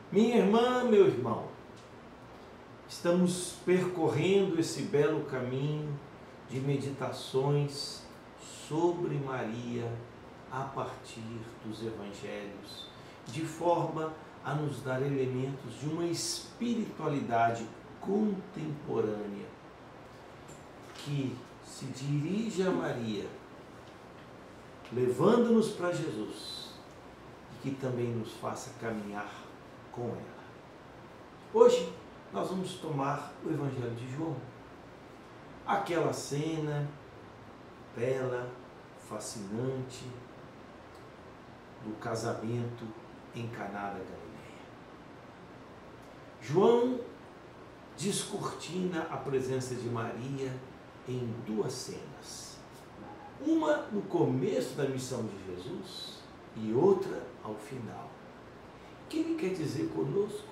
Minha irmã, meu irmão, estamos percorrendo esse belo caminho de meditações sobre Maria a partir dos Evangelhos, de forma a nos dar elementos de uma espiritualidade contemporânea que se dirige a Maria, levando-nos para Jesus e que também nos faça caminhar com ela. Hoje nós vamos tomar o Evangelho de João, aquela cena bela, fascinante do casamento em Caná da Galileia. João descortina a presença de Maria em duas cenas. Uma no começo da missão de Jesus e outra ao final. O que ele quer dizer conosco?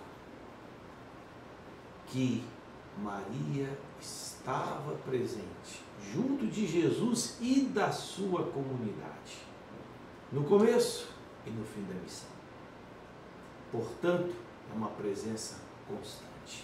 Que Maria estava presente junto de Jesus e da sua comunidade, no começo e no fim da missão. Portanto, é uma presença constante.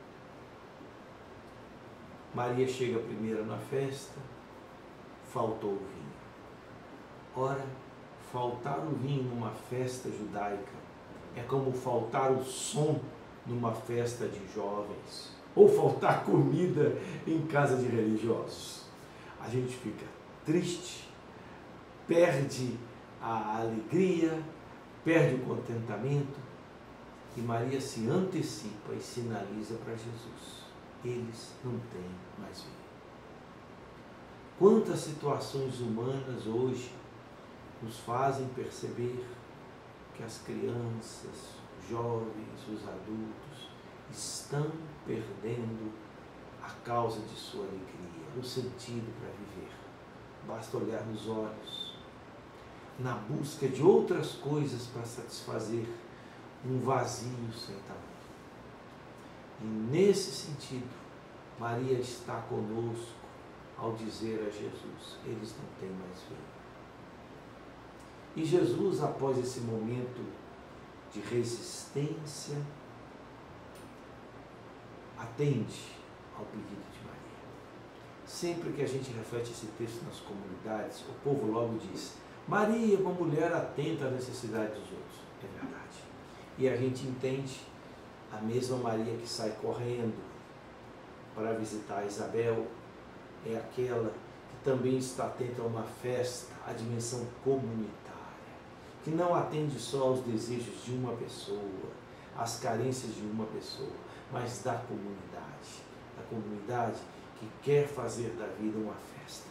Maria chega primeiro na festa, faltou o vinho. Ora, faltar o vinho numa festa judaica é como faltar o som numa festa de jovens, ou faltar comida em casa de religiosos. A gente fica triste, perde a alegria, perde o contentamento, e Maria se antecipa e sinaliza para Jesus: eles não têm mais vinho. Quantas situações humanas hoje nos fazem perceber que as crianças, os jovens, os adultos estão perdendo a causa de sua alegria, o sentido para viver. Basta olhar nos olhos, na busca de outras coisas para satisfazer um vazio sem tamanho. E nesse sentido, Maria está conosco ao dizer a Jesus: eles não têm mais vinho. E Jesus, após esse momento de resistência, atende ao pedido de Maria. Sempre que a gente reflete esse texto nas comunidades, o povo logo diz: Maria é uma mulher atenta à necessidade dos outros. É verdade. E a gente entende a mesma Maria que sai correndo para visitar Isabel, é aquela que também está atenta a uma festa, a dimensão comunitária, que não atende só aos desejos de uma pessoa, às carências de uma pessoa, mas da comunidade que quer fazer da vida uma festa.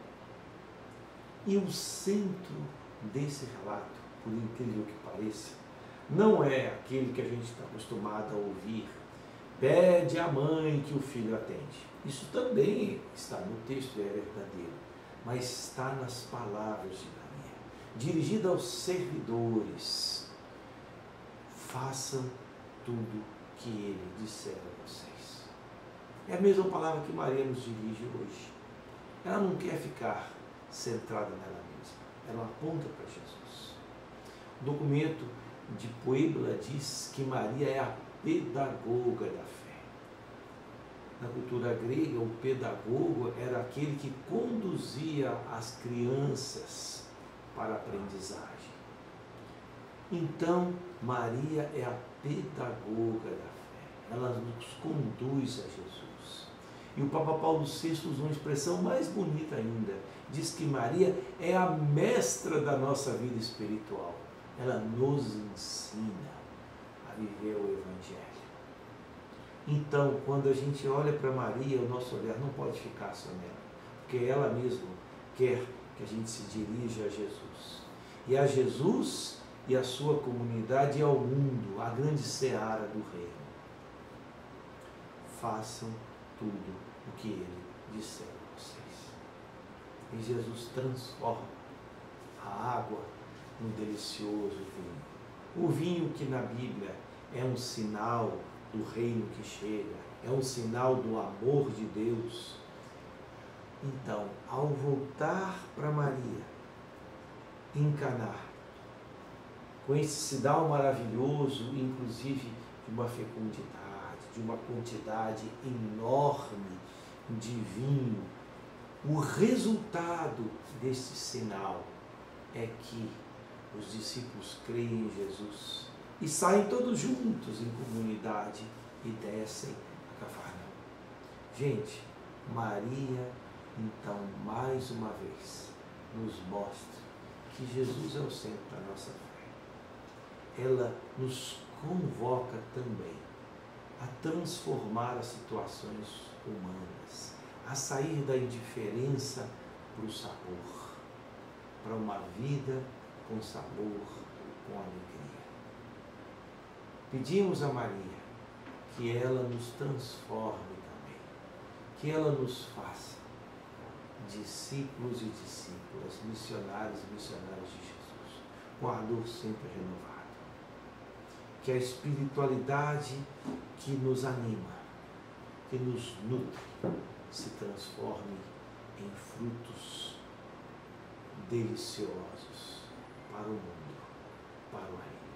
E o centro desse relato, por incrível que pareça, não é aquele que a gente está acostumado a ouvir: pede à mãe que o filho atende. Isso também está no texto e é verdadeiro, mas está nas palavras de Maria, dirigida aos servidores: façam tudo que ele disser a vocês. É a mesma palavra que Maria nos dirige hoje. Ela não quer ficar centrada nela mesma, ela aponta para Jesus. O documento de Puebla diz que Maria é a pedagoga da fé. Na cultura grega, o pedagogo era aquele que conduzia as crianças para a aprendizagem. Então, Maria é a pedagoga da fé. Ela nos conduz a Jesus. E o Papa Paulo VI usa uma expressão mais bonita ainda. Diz que Maria é a mestra da nossa vida espiritual. Ela nos ensina a viver o Evangelho. Então, quando a gente olha para Maria, o nosso olhar não pode ficar só nela, porque ela mesma quer que a gente se dirija a Jesus. E a Jesus e a sua comunidade e ao mundo, a grande seara do reino. Façam tudo o que ele disser a vocês. E Jesus transforma a água num delicioso vinho. O vinho que na Bíblia é um sinal do reino que chega, é um sinal do amor de Deus. Então, ao voltar para Maria, em Caná, com esse sinal maravilhoso, inclusive de uma fecundidade, de uma quantidade enorme de vinho, o resultado desse sinal é que os discípulos creem em Jesus e saem todos juntos em comunidade e descem a Cafarnaum. Gente, Maria, então, mais uma vez, nos mostra que Jesus é o centro da nossa fé. Ela nos convoca também a transformar as situações humanas, a sair da indiferença para o sabor, para uma vida com sabor, com alegria. Pedimos a Maria que ela nos transforme também, que ela nos faça discípulos e discípulas, missionários e missionárias de Jesus, com ardor sempre renovado. Que a espiritualidade que nos anima, que nos nutre, se transforme em frutos deliciosos para o mundo, para o reino.